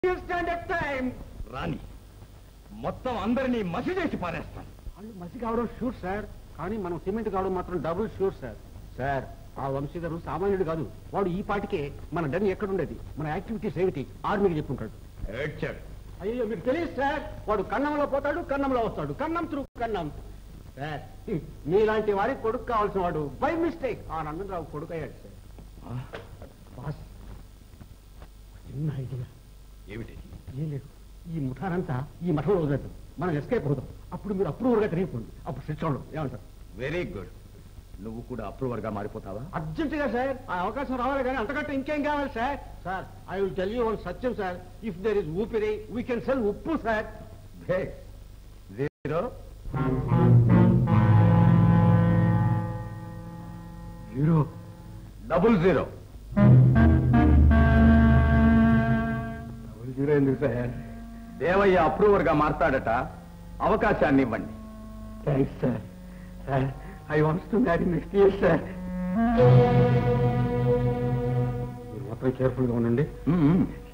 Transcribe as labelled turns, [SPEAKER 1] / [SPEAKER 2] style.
[SPEAKER 1] రాని మొత్తం అందరినీ మసి చేసి పారేస్తాను.
[SPEAKER 2] వాళ్ళు మసి కావడం షూర్ సార్, కానీ మనం సిమెంట్ కావడం మాత్రం డబుల్ షూర్ సార్. సార్ ఆ వంశీధరు సామాన్యుడు కాదు. వాడు ఈ పాటికే మన డన్ ఎక్కడుండేది, మన యాక్టివిటీస్ ఏమిటి ఆర్మీకి చెప్పుకుంటాడు. అయ్యో మీకు తెలియదు సార్, వాడు కన్నంలో పోతాడు, కన్నంలో వస్తాడు, కన్నం త్రూ కన్నం. సార్ మీలాంటి వారికి కొడుకు కావాల్సిన వాడు బై మిస్టేక్ ఆ నందనరావు కొడుకు అయ్యాడు సార్. బాస్ చిన్న ఐడియా.
[SPEAKER 1] ఏమిటి?
[SPEAKER 2] ఏం లేదు, ఈ ముఠానంతా ఈ మఠంలో వదిలేదు, మనం ఎస్కేప్ అవుతాం. అప్పుడు మీరు అప్రూవర్గా తిరిగిపోండి, అప్పుడు శిక్షణ ఏమంటారు?
[SPEAKER 1] Very good. నువ్వు కూడా అప్రూవర్ గా మారిపోతావా?
[SPEAKER 2] అర్జెంటుగా సార్, ఆ అవకాశం రావాలి, కానీ అంతకంటే ఇంకేం కావాలి sir? Sir I will tell you one సత్యం సార్, ఇఫ్ దేర్ ఇస్ ఊపిరి వీ కెన్ సెల్ ఉప్పు సార్.
[SPEAKER 1] 0 0
[SPEAKER 2] 0 ఎందుకు సార్?
[SPEAKER 1] దేవయ్య అప్రూవర్ గా మారతాడట, అవకాశాన్ని ఇవ్వండి.
[SPEAKER 2] Thanks sir. Sir I wants to marry next year sir. మీరు మొత్తం కేర్ఫుల్ గా ఉండండి.